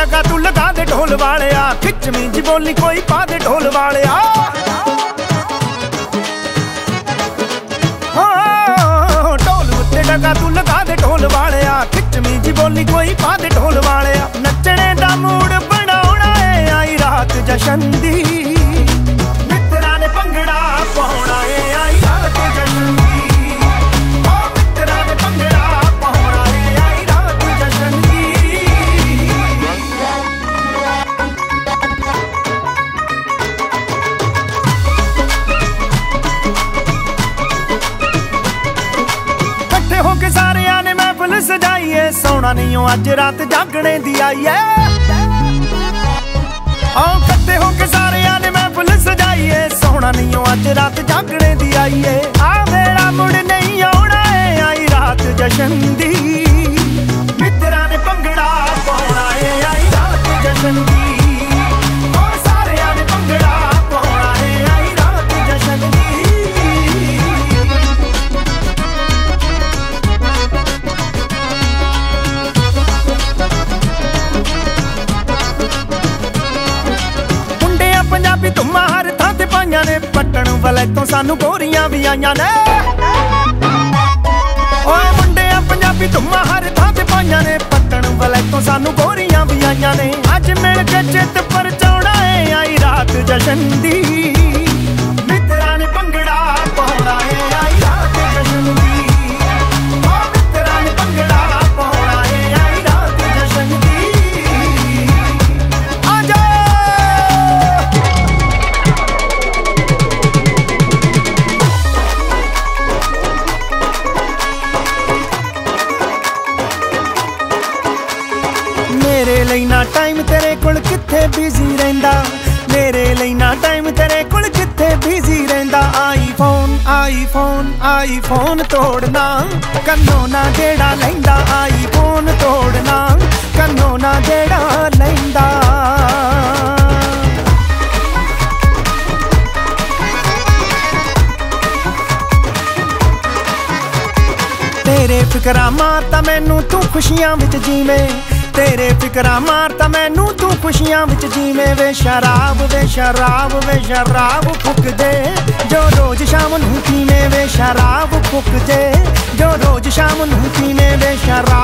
जगह तू लगा दे ढोल वालिया, खिचमी जी बोली कोई पा दे ढोल वालिया। ढोल उत्ते जगह तू लगा दे ढोल वालिया, खिचमी जी बोली कोई पा दे ढोल वालिया। नचने दा मूड बनाउणा है आई रात जशन दी, मित्तरां ने भंगड़ा पाउणा है आई रात जशन दी। सजाइए सोना नहीं हो अज रात जागने दी आई है। आओ कट्ठे होके सारे आने महफिल सजाइए, सोना नहीं हो अज रात जागने दी आई है। आ मेरा मुड़ नहीं आना है आई रात जशन दी, मित्तरां ने भंगड़ा पाउणा है आई रात जशन दी। और सारे आने भंगड़ा पाउणा है आई रात जशन दी। पंजाबी धुम्मा हर थां ते पाइयां ने, पट्टण वाले तो सानू गोरियां भी आइयां ने। ओए मुंडिया पंजाबी धुम्मा हर थां ते पाइयां ने, पट्टण वाले तो सानू गोरियां भी आइयां ने। अज मिल के चित परचाउणा है आई रात जशन दी, मित्तरां ने भंगड़ा पाउणा है आई रात जशन दी। मित्तरां ने भंगड़ा पाउणा है आई रात जशन दी। मेरे ਲਈ ना टाइम तेरे कोल किथे बिजी रहिंदा, मेरे ਲਈ ना टाइम तेरे कोल किथे बिजी रहिंदा। आईफोन आईफोन आईफोन तोड़ना कन्नों ना जेड़ा लैंदा, आईफोन तोड़ना कन्नों ना जेड़ा लैंदा। तेरे फिकरा मारता मैनू तू खुशियां विच जीवें, तेरे फिकरा मारता मैनू तू खुशियां विच जीवें। वे शराब वे शराब वे शराब फुक दे जो रोज शाम नूं पीवें, वे शराब फुक दे जो रोज शाम नूं पीवें। वे शराब